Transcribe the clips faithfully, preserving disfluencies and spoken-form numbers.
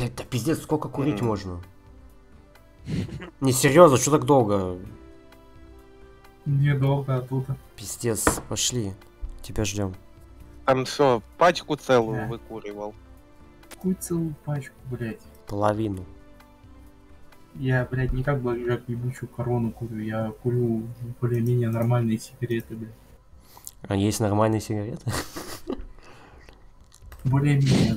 Да, да пиздец, сколько курить Мгм. можно? Не, серьезно, что так долго? Недолго оттуда. Пиздец, пошли. Тебя ждем. Там что, пачку целую Да. выкуривал? Какую целую пачку, блядь. Половину. Я, блядь, не как блэкджек ебучую корону курю, я курю более-менее нормальные сигареты, блядь. А есть нормальные сигареты? Более-менее.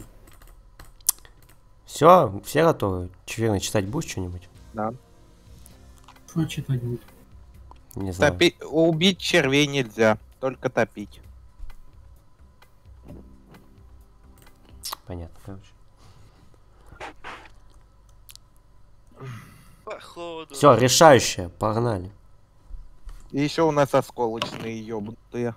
Все, все готовы? Чувак, читать будешь что-нибудь? Да. Что читать будет? Не знаю. Топи... Убить червей нельзя, только топить. Понятно, короче. Походу. Все, решающее, погнали. И еще у нас осколочные ёбнутые.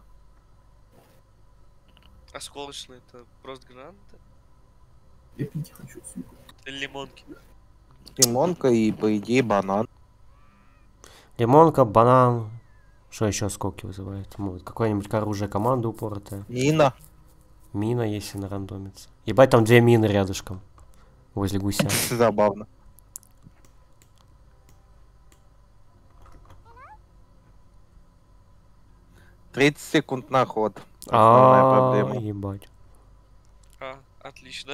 Осколочные это просто гранаты? Я пить хочу, сука. Или лимонки? Лимонка и, по идее, банан. Лимонка, банан. Что еще осколки вызывает? Может, какое-нибудь оружие команды упоротое. Мина. Мина, если на рандомится. Ебать, там две мины рядышком. Возле гуся. Забавно. тридцать секунд на ход. Основная А, проблема. ебать. А, отлично.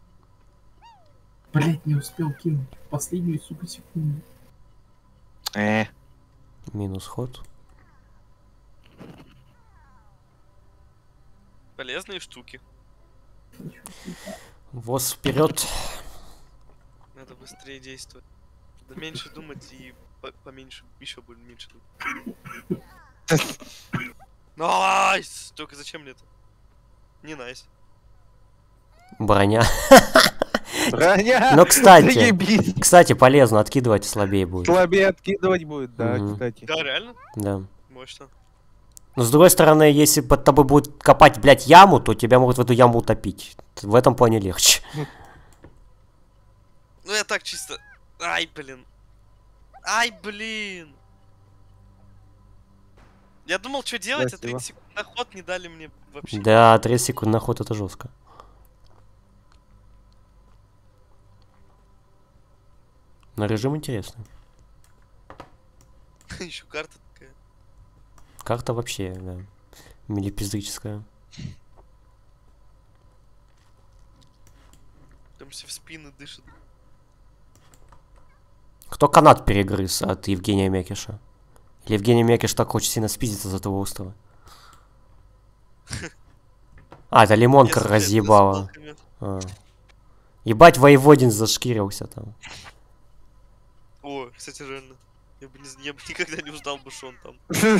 Блядь, не успел кинуть. Последнюю, сука, секунду. Э, Минус ход. Полезные штуки. Воз вперед. Надо быстрее действовать. Да меньше думать и по- поменьше, еще больше меньше думать. Найс! Только зачем мне это? Не найс. Броня. броня. Ну, кстати, Заебись. кстати, полезно, откидывать слабее будет. Слабее откидывать будет, да, Мгм. кстати. Да, реально? Да. Мощно. Но с другой стороны, если под тобой будут копать, блядь, яму, то тебя могут в эту яму утопить. В этом плане легче. Ну я так чисто... Ай, блин. Ай, блин. Я думал, что делать, а Спасибо. тридцать секунд на ход не дали мне вообще. Да, тридцать секунд на ход это жестко. Но режим интересный. Еще карта такая. Карта вообще, да, милипиздрическая. Там все в спины дышат. Кто канат перегрыз от Евгения Мякиша? Или Евгений Мякиш так хочет сильно спиздиться с этого острова? А, это лимонка Если разъебала. это с палками. А. Ебать, воеводин зашкирился там. О, кстати, реально. Я бы, не, я бы никогда не узнал бы, что он там.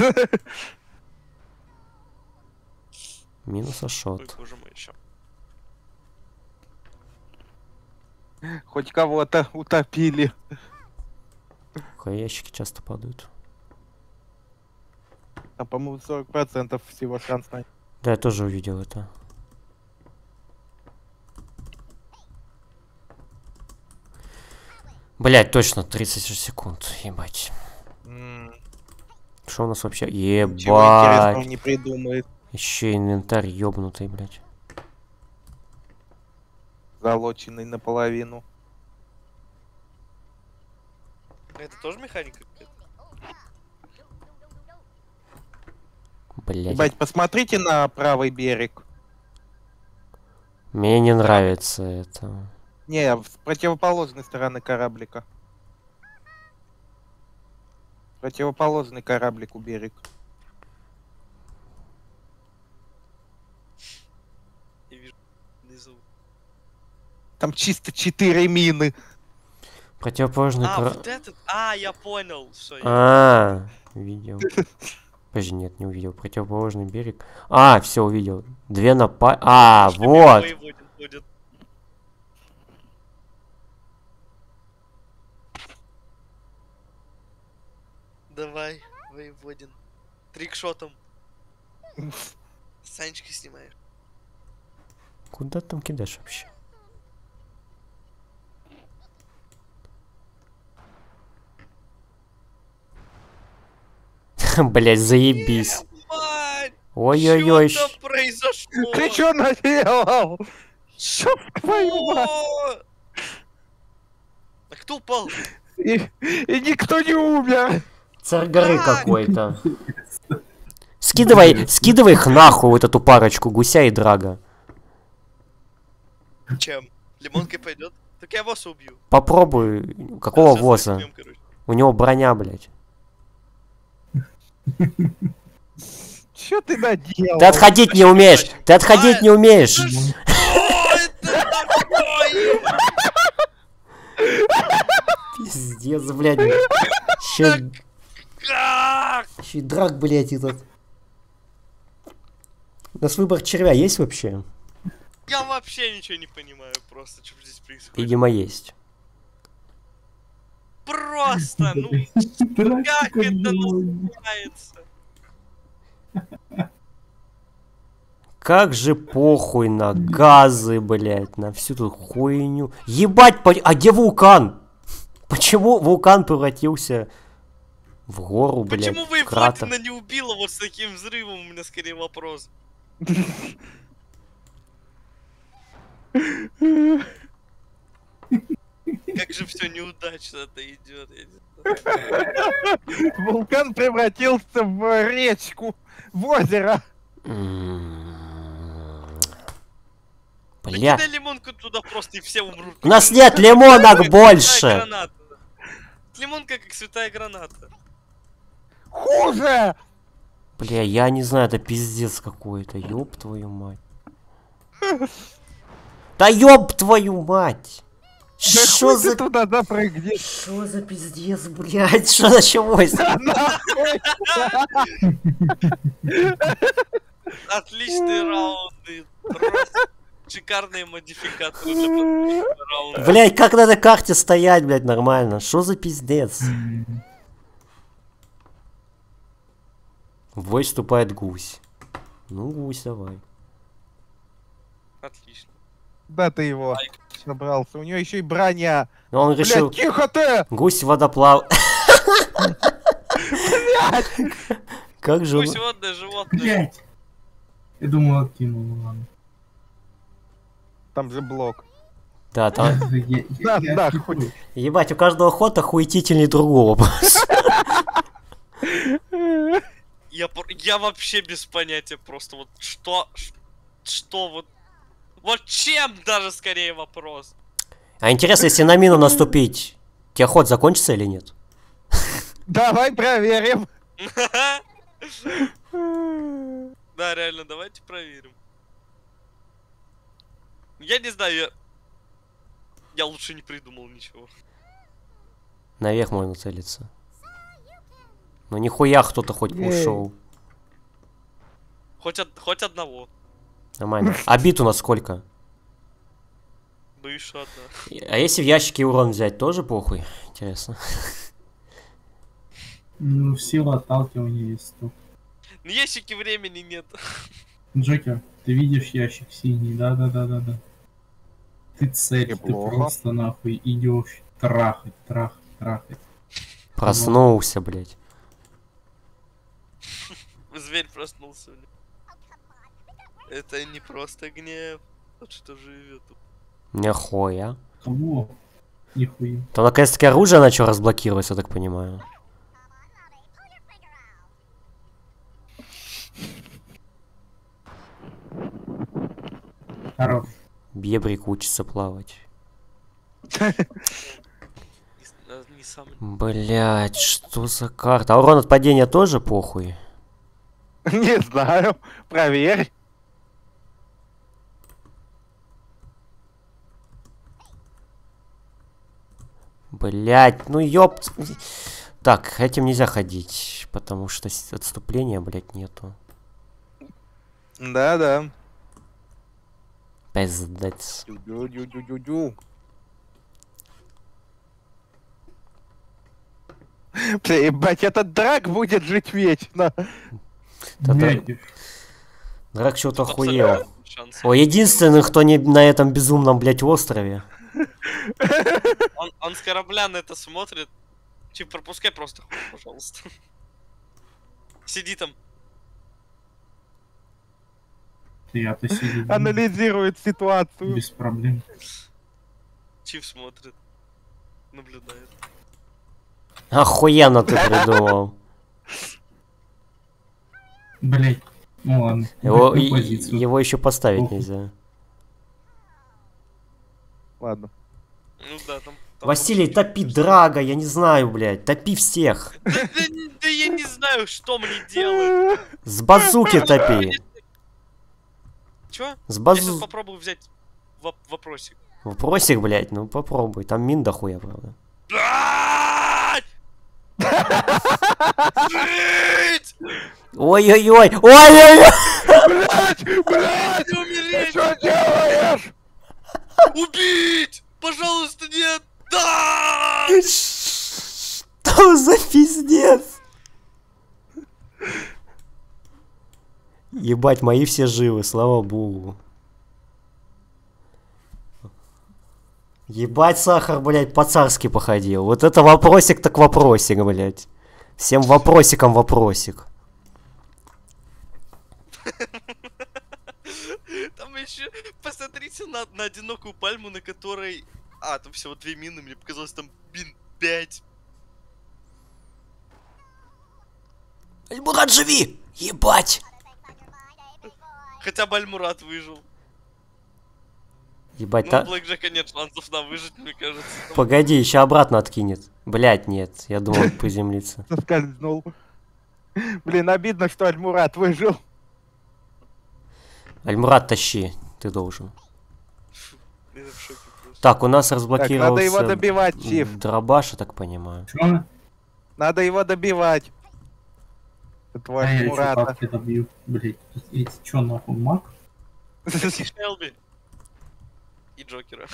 Минус Ой, ашот. боже мой, еще. Хоть кого-то утопили. Ящики часто падают. Там, по-моему, сорок процентов всего шанс на... Да, я тоже увидел это. Блять, точно, тридцать секунд, ебать. М, Что у нас вообще? Ничего Ебать. интересного не придумает. Еще инвентарь ёбнутый, блять. Залоченный наполовину. Это тоже механика какая-то? Блять. Ебать, посмотрите на правый берег. Мне не нравится это. Не, с противоположной стороны кораблика. Противоположный кораблику берег. Я вижу внизу. Там чисто четыре мины. Противоположный А, кра- вот этот? А, я понял. Все, я... А, видел. Подожди, нет, не увидел. Противоположный берег. А, все увидел. Две напа... А, Что вот. воеводин ходит. Давай, воеводин. Трикшотом. Санечкой снимаешь. Куда ты там кидаешь вообще? Блять, заебись. Ебать! Ой-ой-ой. Что произошло? Ты чё наделал? Чё твою мать? О! А кто упал? И, и никто не умер. Царь горы А! какой-то. Скидывай, скидывай их нахуй, вот эту парочку, гуся и драга. Чем? Лимонкой пойдет? Так я вас убью. Попробуй. Какого Сейчас воза? начнем, короче. У него броня, блядь. Что ты наделал? Ты отходить не умеешь! Ты отходить А, не умеешь! Что это такое? Пиздец, блядь. Ща, Как? ща и драк, блядь, этот. У нас выбор червя есть вообще? Я вообще ничего не понимаю просто, что здесь происходит. Видимо, есть. Просто, ну как это называется? Как же похуй на газы, блядь, на всю эту хуйню. Ебать, по... а где вулкан? Почему вулкан превратился в гору, блядь, Почему вы в кратер? Платина не убила вот с таким взрывом? У меня скорее вопрос. Как же все неудачно-то идет. Вулкан превратился в речку, в озеро. Бля, Кидай лимонку туда просто и все умрут. у нас нет лимонок Как больше. святая граната. Лимонка как святая граната. Хуже! Бля, я не знаю, это пиздец какой-то, ёб твою мать. Да ёб твою мать! Да Что хуй за... ты туда запрыгни. Что за пиздец, блядь? Что началось? Нахуй! Отличные раунды. Просто шикарные модификаторы для последнего раунда. Блядь, как на этой карте стоять, блядь, нормально? Что за пиздец? В бой вступает гусь. Ну, гусь, давай. Отлично. Да ты его набрался. У него еще и броня. Но он решил... Блядь, тихо ты! Гусь водоплав... Как же он... Пусть водное животное. Блять. Я думал, откинул, ладно. Там же блок. Да, там... Я- Да, я- да, я хуй. такой, Ебать, у каждого хода хуетительней другого. Я, пр- я вообще без понятия просто вот что, ш- что вот, вот чем даже скорее вопрос. А интересно, если на мину наступить, тебе ход закончится или нет? Давай проверим. Да, реально, давайте проверим. Я не знаю, я, я лучше не придумал ничего. Наверх можно целиться. Ну нихуя кто-то хоть Ей. ушел. Хоть, од- хоть одного. Нормально. А бит у нас сколько? Боюсь, что одна. А если в ящике урон взять, тоже похуй? Интересно. Ну, сила отталкивания есть сто. На ящике времени нет. Джокер, ты видишь ящик синий, да-да-да-да-да. Ты цель, ты Неплохо. просто нахуй идешь трахать, трахать, трахать. Проснулся, блядь. Зверь проснулся. бля. Это не просто гнев. Тот, что живет. Нихуя. Кого? Нихуя. То наконец-таки оружие начал разблокировать, я так понимаю. Хорош. Бебрик учится плавать. Не, с- а, не сам. Блять, что за карта? А урон от падения тоже похуй? Не знаю. Проверь. Блять, ну ёпт. Так, этим нельзя ходить, потому что с- отступления, блять, нету. Да-да. Пиздец. Дю-дю-дю-дю-дю. Бля, ебать, этот драк будет жить вечно. Да-да. Блядь, Драк что-то Абсолютно охуел. шанс. О, единственный, кто не на этом безумном, блять, острове. Он, он с корабля на это смотрит. Че, пропускай просто, хуй, пожалуйста. Сиди там. я-то сидел. Анализирует ситуацию. Без проблем. Чиф смотрит. наблюдает. Охуенно ты придумал. Блять. Ну ладно. Его, Такую и- позицию. его еще поставить Похуй. нельзя. Ладно. Ну да, там... там Василий, вообще топи ничего. Драга, я не знаю, блядь. Топи всех. Да, да, да я не знаю, что мне делать. С базуки топи. Чё? С Я сейчас базу... попробую взять воп- вопросик. Вопросик, блядь, ну попробуй. Там мин дохуя, правда. Блядь! Жить! Ой-ой-ой! Ой-ой-ой! Блять! Блять! Не Ты умереть! что делаешь? Убить! Пожалуйста, нет! Да! Что за пиздец? Ебать, мои все живы, слава богу. Ебать, Сахар, блядь, по-царски походил. Вот это вопросик так вопросик, блядь. Всем вопросиком вопросик. Там еще посмотрите на, на одинокую пальму, на которой... А, там всего две мины, мне показалось, там мин пять. Альмурат, живи! Ебать! Хотя бы Альмурат выжил. Ебать, Ну, та... у Блэкджека нет шансов на выжить, мне кажется. Там- Погоди, еще обратно откинет. Блять, нет, я думал поземлиться. Соскользнул. Блин, обидно, что Альмурат выжил. Альмурат, тащи, ты должен. Я в шоке просто. Так, у нас Так, разблокировался... надо его добивать, Чиф. Дробаш, я так понимаю. Чё? Надо его добивать. Твой А я чё, Альмурата. как это бью? Блять, эти чё нахуй, маг? И Шелби. И Джокера.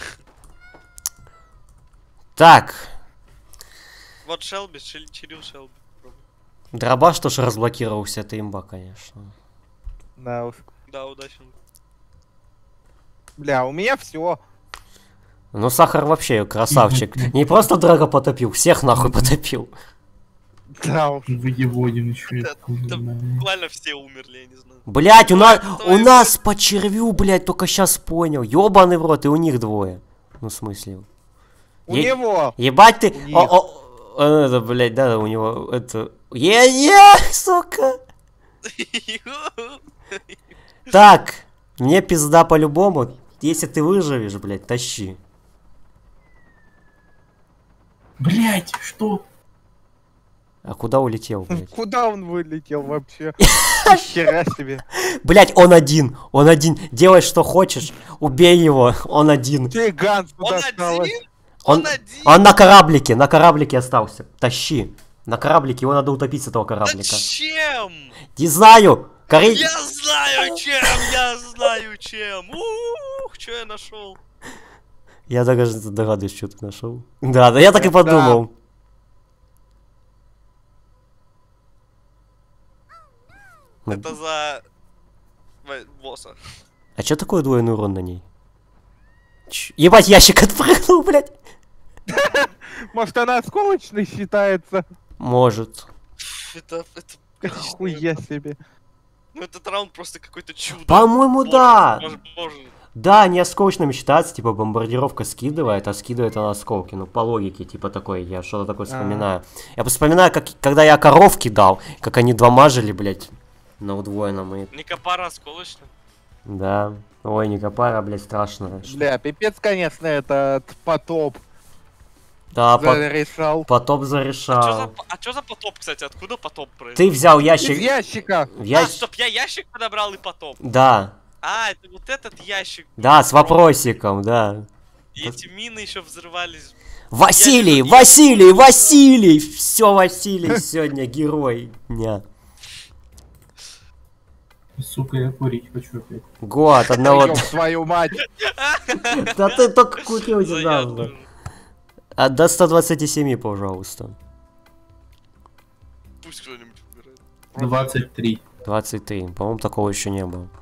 Так, Вот Шелби, Шел- Чирил Шелби. Попробуй. дробаш тоже разблокировался, это имба, конечно. Да уж. Да, удачно. Бля, у меня все. Ну, Сахар вообще красавчик. Не просто Драга потопил, всех нахуй потопил. Да уж. Воеводин еще. Да, там буквально все умерли, я не знаю. Блять, у нас, Давай, у давай. нас по червю, блять, только сейчас понял. Ёбаный в рот, и у них двое. Ну, в смысле. У Е- него. Ебать ты... У них. О, о, о, это, блядь, да, у него, это... Е-е, сука! Так, мне пизда по-любому. Если ты выживешь, блядь, тащи. Блять, что? А куда улетел, блядь? Куда он вылетел вообще? Хера себе. Блядь, он один, он один. Делай, что хочешь, убей его, он один. Ты Ганс Он туда осталось. один? Он, Он один? он на кораблике, на кораблике остался. Тащи. На кораблике, его надо утопить с этого кораблика. Зачем? Не знаю. Кори... Я знаю чем, я знаю чем. Ух, что я нашел? Я даже догадываюсь, что ты нашел. Да, да, я так и подумал. Ну, Это за в- босса. а чё такой двойной урон на ней? Ч- Ебать, ящик отпрыгнул, блядь. Может, она осколочной считается? Может. Это, это, конечно, Хуя себе. ну этот раунд просто какой-то чудо. По-моему, Боже, да. боже, боже. Да, не осколочным считается, типа бомбардировка скидывает, а скидывает она осколки. Ну, по логике, типа такой, я что-то такое вспоминаю. Я просто вспоминаю, как, когда я коров кидал, как они два мажили, блядь, на удвоенном. И... Не копара осколочно. Да. Ой, не копара, блядь, страшно. Бля, пипец, конечно, этот потоп Да, по- зарешал. потоп А чё за, зарешал. по- а чё за потоп, кстати? Откуда потоп произошел? Ты взял Из ящик... ящика. в А, ящ- стоп, я ящик подобрал и потоп. Да. А, это вот этот ящик. Да, с вопросиком, да. И эти мины еще взрывались. Василий, Я не- Василий, Василий! Все, Василий сегодня герой дня. Сука, я курить хочу опять. Год, одного... Ёб твою мать. Да ты только курил Заядлый недавно. уже. А до ста двадцати семи, пожалуйста. Пусть кто-нибудь убирает. двадцать три. двадцать три. По-моему, такого еще не было.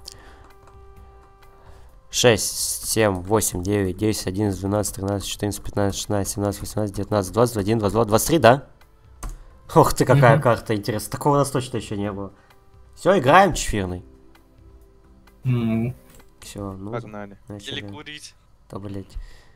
шесть, семь, восемь, девять, десять, одиннадцать, двенадцать, тринадцать, четырнадцать, пятнадцать, шестнадцать, семнадцать, восемнадцать, девятнадцать, двадцать один, двадцать два, двадцать три, да? Ох ты, какая Мгм. карта интересная. Такого у нас точно еще не было. Все, играем, чефирный. Ну, Все, ну, Погнали. Или начали. курить. Да, блять.